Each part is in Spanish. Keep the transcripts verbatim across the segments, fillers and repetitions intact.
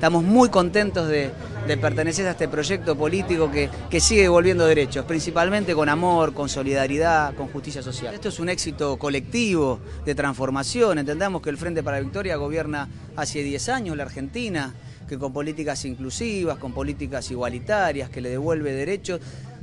estamos muy contentos de, de pertenecer a este proyecto político que, que sigue devolviendo derechos, principalmente con amor, con solidaridad, con justicia social. Esto es un éxito colectivo de transformación. Entendamos que el Frente para la Victoria gobierna hace diez años la Argentina, que con políticas inclusivas, con políticas igualitarias, que le devuelve derechos,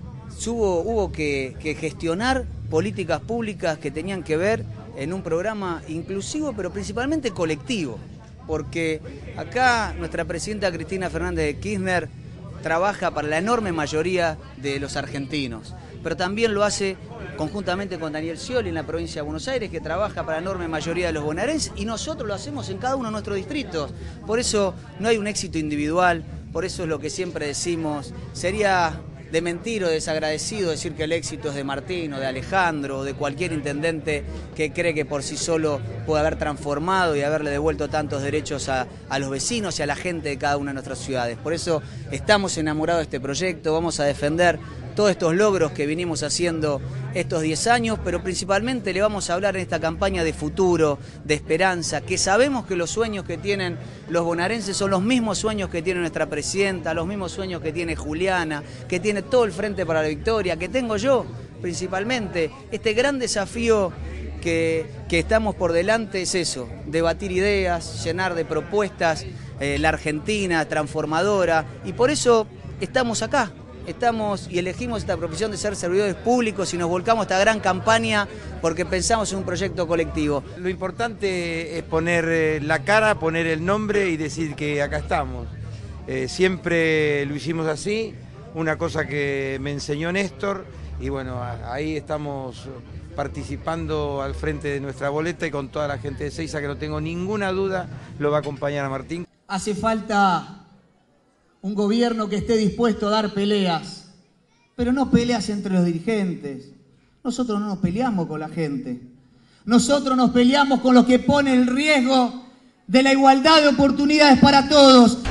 hubo, hubo que, que gestionar políticas públicas que tenían que ver en un programa inclusivo, pero principalmente colectivo, porque acá nuestra presidenta Cristina Fernández de Kirchner trabaja para la enorme mayoría de los argentinos, pero también lo hace conjuntamente con Daniel Scioli en la provincia de Buenos Aires, que trabaja para la enorme mayoría de los bonaerenses, y nosotros lo hacemos en cada uno de nuestros distritos. Por eso no hay un éxito individual, por eso es lo que siempre decimos. Sería de mentir o desagradecido decir que el éxito es de Martín o de Alejandro o de cualquier intendente que cree que por sí solo puede haber transformado y haberle devuelto tantos derechos a, a los vecinos y a la gente de cada una de nuestras ciudades. Por eso estamos enamorados de este proyecto, vamos a defender todos estos logros que vinimos haciendo estos diez años, pero principalmente le vamos a hablar en esta campaña de futuro, de esperanza, que sabemos que los sueños que tienen los bonaerenses son los mismos sueños que tiene nuestra presidenta, los mismos sueños que tiene Juliana, que tiene todo el Frente para la Victoria, que tengo yo principalmente. Este gran desafío que, que estamos por delante es eso, debatir ideas, llenar de propuestas eh, la Argentina transformadora, y por eso estamos acá. Estamos y elegimos esta profesión de ser servidores públicos y nos volcamos a esta gran campaña porque pensamos en un proyecto colectivo. Lo importante es poner la cara, poner el nombre y decir que acá estamos. Eh, siempre lo hicimos así, una cosa que me enseñó Néstor, y bueno, ahí estamos participando al frente de nuestra boleta y con toda la gente de Ezeiza, que no tengo ninguna duda lo va a acompañar a Martín. Hace falta un gobierno que esté dispuesto a dar peleas, pero no peleas entre los dirigentes. Nosotros no nos peleamos con la gente. Nosotros nos peleamos con los que ponen el riesgo de la igualdad de oportunidades para todos.